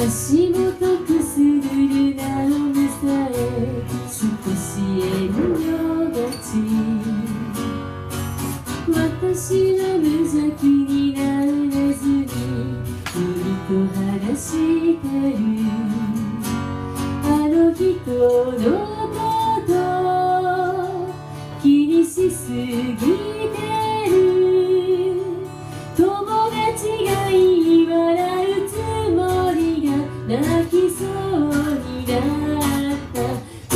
足元くすぐるナオミさえ少し遠慮がち。私の無邪気になれずに君と話してる。あの人のこと気にしすぎてる。友達が言い笑うつもりが泣きそうになった。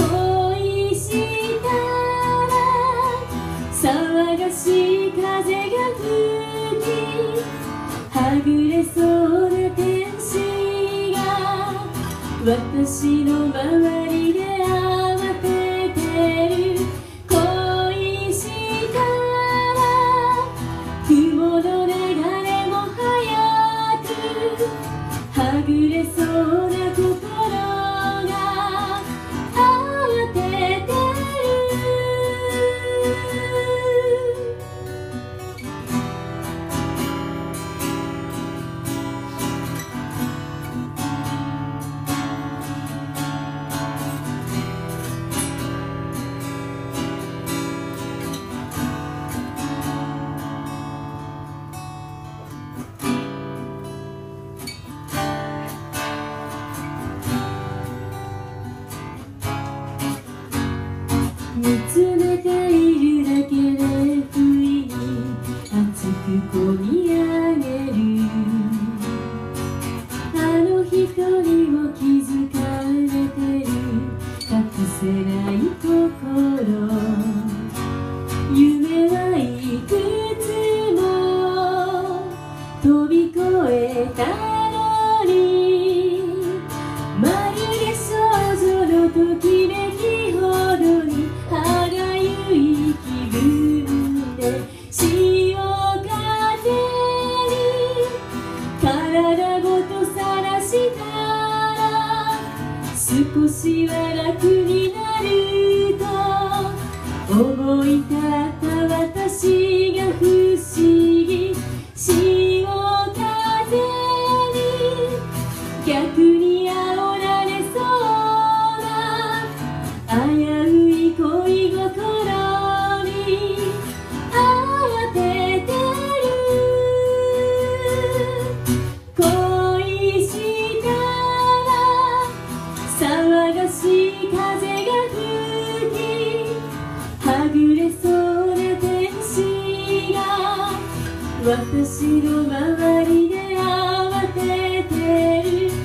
恋したら騒がしい風が吹き、はぐれそうな天使が私の周りで慌ててる。恋したら雲の流れも速く、はぐれそうな心が慌ててる。見つめているだけで不意に熱くこみ上げる。あの人にも気づかれてる隠せない心。夢はいくつも飛び越えたのに、まるで少女のときめきほどに歯がゆい気分で、潮風に体ごとさらしたら少しは楽になると思い立った私が不思議。潮風に逆に煽られそうな危うい恋心に慌ててる。恋したら騒がしい風が吹き、はぐれそうな天使が私の周りで慌ててる。